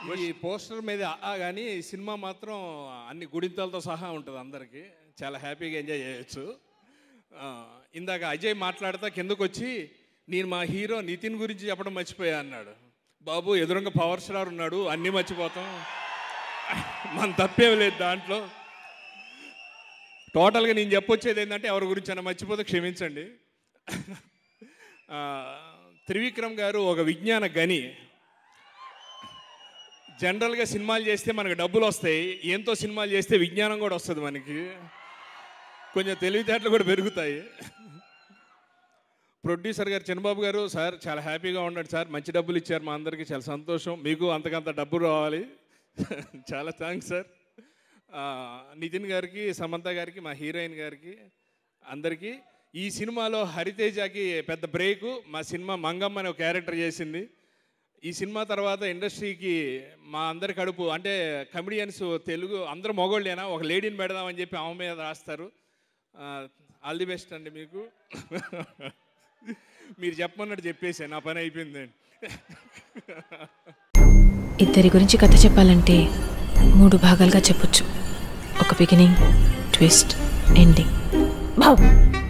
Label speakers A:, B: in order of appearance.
A: ఈ పోస్టర్ మీద కానీ సినిమా మాత్రం అన్ని గుడింతలతో సహా ఉంటుంది, అందరికీ చాలా హ్యాపీగా ఎంజాయ్ చేయొచ్చు. ఇందాక అజయ్ మాట్లాడతా కిందకు వచ్చి నేను మా హీరో నితిన్ గురించి చెప్పడం మర్చిపోయా అన్నాడు. బాబు ఎదురుగా పవర్ స్టార్ ఉన్నాడు, అన్నీ మర్చిపోతాం, మన తప్పేం లేదు దాంట్లో. టోటల్గా నేను చెప్పొచ్చేది ఏంటంటే ఎవరి గురించి అయినా మర్చిపోతే క్షమించండి. త్రివిక్రమ్ గారు ఒక విజ్ఞాన గని. జనరల్గా సినిమాలు చేస్తే మనకు డబ్బులు వస్తాయి, ఎంతో సినిమాలు చేస్తే విజ్ఞానం కూడా వస్తుంది, మనకి కొంచెం తెలివితేటలు కూడా పెరుగుతాయి. ప్రొడ్యూసర్ గారు చిన్నబాబు గారు, సార్ చాలా హ్యాపీగా ఉన్నాడు సార్, మంచి డబ్బులు ఇచ్చారు మా అందరికీ, చాలా సంతోషం, మీకు అంతకంత డబ్బులు రావాలి, చాలా థ్యాంక్స్ సార్. నితిన్ గారికి, సమంత గారికి, మా హీరోయిన్ గారికి, అందరికీ. ఈ సినిమాలో హరితేజకి పెద్ద బ్రేకు. మా సినిమా మంగమ్మ అనే ఒక క్యారెక్టర్ చేసింది. ఈ సినిమా తర్వాత ఇండస్ట్రీకి మా అందరి కడుపు అంటే కమెడియన్స్ తెలుగు అందరూ మగోళ్ళేనా, ఒక లేడీని పెడదామని చెప్పి ఆమె మీద రాస్తారు. ఆల్ ది బెస్ట్ అండి మీకు. మీరు చెప్పమన్నట్టు చెప్పేసా, నా పని అయిపోయిందండి.
B: ఇద్దరి గురించి కథ చెప్పాలంటే 3 భాగాలుగా చెప్పొచ్చు. ఒక బిగినింగ్, ట్విస్ట్, ఎండింగ్.